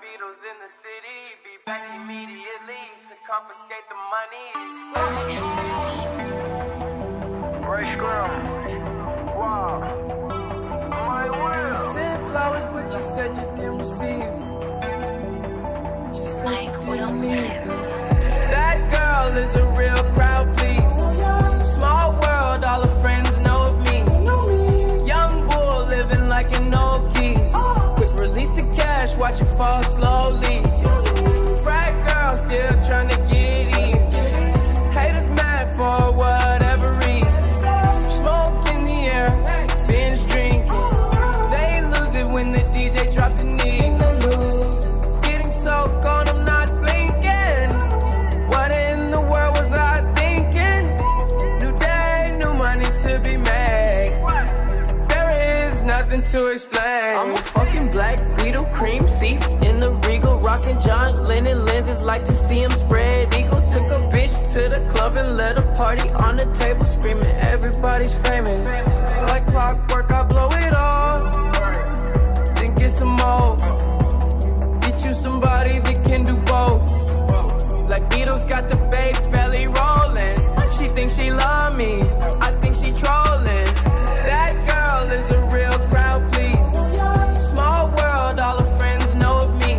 Beatles in the city, be back immediately to confiscate the monies. Ray Scrum. Wow. My will. You sent flowers, but you said you didn't receive them. But you said you didn't need them. That girl is a real crowd, please. Small world, all her friends know of me. Young bull living like an old keys. Quick release the cash, watch it fall slowly. Frat girl still trying to get in. Haters mad for whatever reason. Smoke in the air, binge drinking. They lose it when the DJ drops the knee. Getting so gone, I'm not blinking. What in the world was I thinking? New day, new money to be made. There is nothing to explain. I'm a fucking black Beetle, cream seats in the Regal, rocking John Lennon lenses, like to see him spread eagle. Took a bitch to the club and let a party on the table, screaming everybody's famous. Like clockwork, I blow it all, then get some more. Get you somebody that can do both. Like Beatles got the babes belly rolling. She thinks she love me, I think she trolling. That girl is a real crowd, please. Small world, all her friends know of me.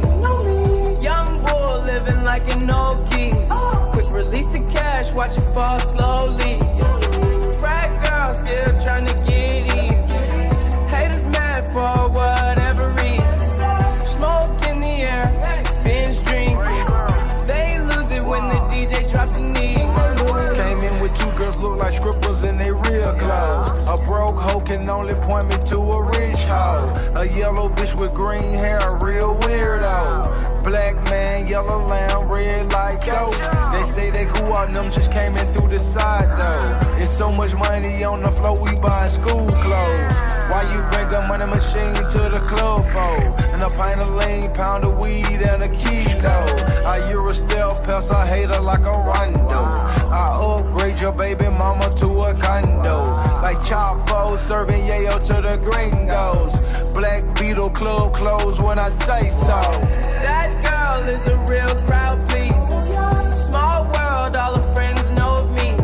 Young bull living like an old keys. Quick release the cash, watch it fall slowly. Frat girl still trying to get in. Haters mad for whatever reason. Smoke in the air, binge drinking. They lose it when the DJ drops the knee. Came in with two girls look like scribbles in they real clothes. A broke hoe can only point me to a rich hoe. A yellow bitch with green hair, a real weirdo. Black man, yellow lamb, red like gold. They say they cool out, them just came in through the side though. It's so much money on the floor, we buying school clothes. Why you bring a money machine to the club for? And a pint of lean, pound of weed, and a kilo. I Eurostel pest, I hate her like a rondo. I upgrade your baby mama to a condo. Like Chapo serving yayo to the gringos. Black Beetle club closed when I say so. That girl is a real crowd, please. Small world, all her friends know of me.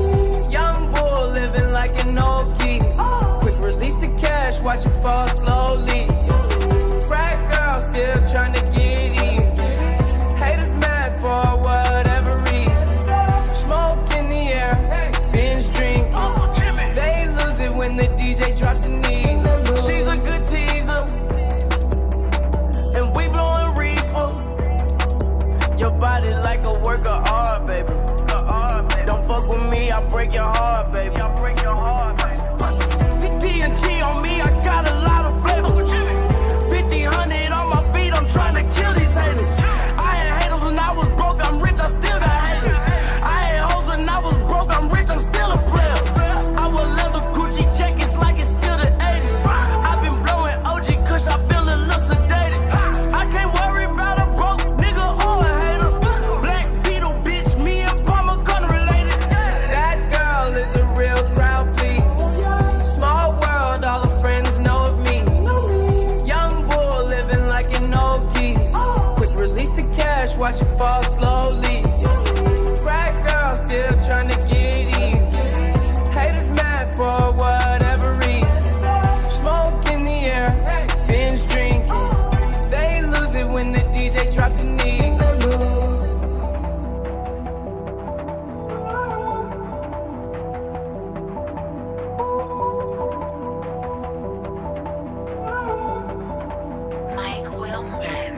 Young bull living like an old keys. Quick release the cash, watch it fall slowly. Frat girl still trying to get in. Haters mad for whatever reason. Smoke in the air, binge drinking. They lose it when the DJ drops the knee. She's a good teaser, and we blowing reefer. Your body like a work of art, baby. Don't fuck with me, I break your heart, baby. TNT on me, I got a lot of flavor. 50-100 on my feet, I'm trying to kill these haters. I had haters when I was broke, I'm rich, I still got haters. I had hoes when I was broke, I'm rich, I'm still a player. I wear leather Gucci jackets like it's still the 80s. I've been blowing OG Kush, I feel a little sedated. I can't worry about a broke nigga or a hater. Black Beetle, bitch, me and Palmer gun related. That girl is a real crowd, please. Small world, all her friends know of me. Young bull living like an old keys. Quick release the cash, watch it fall slowly. Frat girl still trying to get in. Haters mad for whatever reason. Smoke in the air, binge drinking. They lose it when the DJ drops the knee. Mike Wilmer.